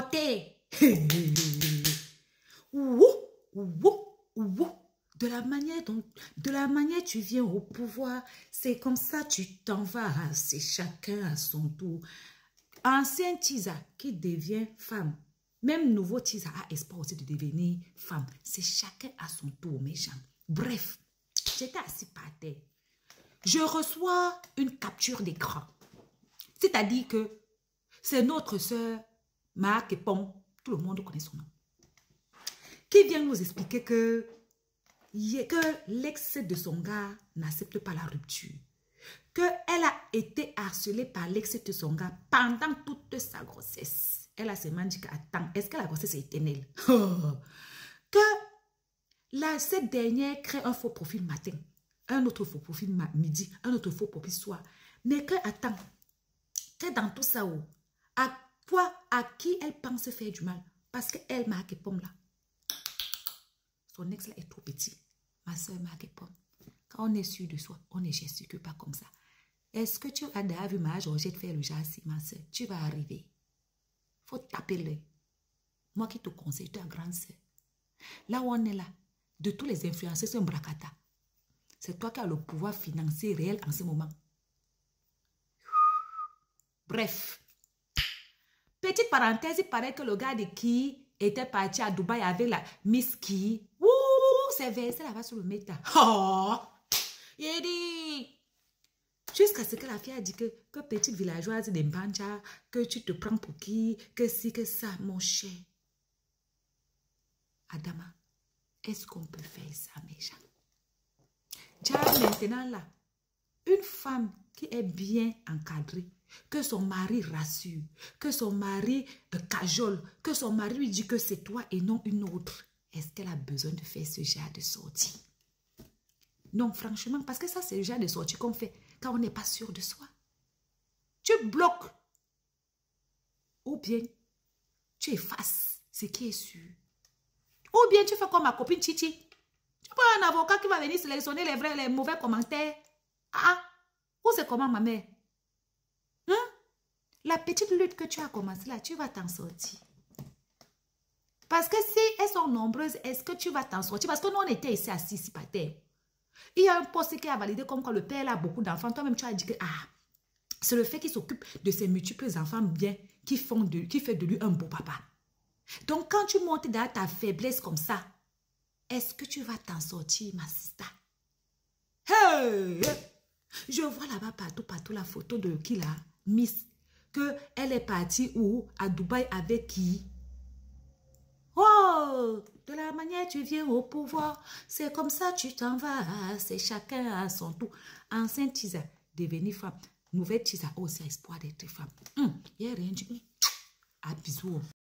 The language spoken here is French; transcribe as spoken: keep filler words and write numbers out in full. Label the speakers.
Speaker 1: porter. Ouh, ouh, ouh. De la manière dont, de la manière tu viens au pouvoir, c'est comme ça tu t'en vas. C'est chacun à son tour. Ancien Tisa qui devient femme. Même nouveau Tisa a espoir aussi de devenir femme. C'est chacun à son tour, mes gens. Bref, j'étais assis par terre. Je reçois une capture d'écran. C'est-à-dire que c'est notre sœur, Marc Epon, tout le monde connaît son nom, qui vient nous expliquer que, que l'ex de son gars n'accepte pas la rupture. Qu'elle a été harcelée par l'ex de son gars pendant toute sa grossesse. Elle a seulement dit qu'attends, est-ce que la grossesse est éternelle? Que là, cette dernière crée un faux profil matin, un autre faux profil midi, un autre faux profil soir. Mais que, attends, que dans tout ça, oh, à quoi, à qui elle pense faire du mal? Parce qu'elle, Marc Epom là, son ex là est trop petit. Ma soeur Marc Epom, quand on est sûr de soi, on ne gesticule pas comme ça. Est-ce que tu as déjà vu ma Georgette faire le jassi, ma soeur? Tu vas arriver. Faut taper l'œil. Moi qui te conseille, tu es grande soeur. Là où on est là, de tous les influenceurs, c'est un bracata. C'est toi qui as le pouvoir financier réel en ce moment. Bref. Petite parenthèse, il paraît que le gars de qui était parti à Dubaï avec la Miss Ki. Ouh, c'est versé là-bas sur le méta. Oh, il dit. Jusqu'à ce que la fille a dit que, que petite villageoise de Mbanja, que tu te prends pour qui, que si, que ça, mon cher. Adama, est-ce qu'on peut faire ça, mes gens? Déjà maintenant là, une femme qui est bien encadrée, que son mari rassure, que son mari euh, cajole, que son mari lui dit que c'est toi et non une autre, est-ce qu'elle a besoin de faire ce genre de sortie? Non, franchement, parce que ça, c'est le genre de sortie qu'on fait quand on n'est pas sûr de soi. Tu bloques ou bien tu effaces ce qui est sûr. Ou bien tu fais comme ma copine Chichi. Tu prends un avocat qui va venir sélectionner les vrais, les mauvais commentaires. Ah, ou c'est comment ma mère? Hein? La petite lutte que tu as commencé là, tu vas t'en sortir. Parce que si elles sont nombreuses, est-ce que tu vas t'en sortir? Parce que nous, on était ici assis ici par terre. Il y a un poste qui a validé comme quand le père a beaucoup d'enfants. Toi-même, tu as dit que ah, c'est le fait qu'il s'occupe de ses multiples enfants bien qui, font de, qui fait de lui un beau papa. Donc, quand tu montes dans ta faiblesse comme ça, est-ce que tu vas t'en sortir, ma sister? Hey! Je vois là-bas partout, partout la photo de qui là? Miss. qu'elle est partie où? À Dubaï avec qui? Oh, de la manière tu viens au pouvoir, c'est comme ça tu t'en vas, c'est chacun à son tour. Ancien Tisa, devenir femme. Nouvelle Tisa, aussi espoir d'être femme. Il n'y a rien du tout. À bisous.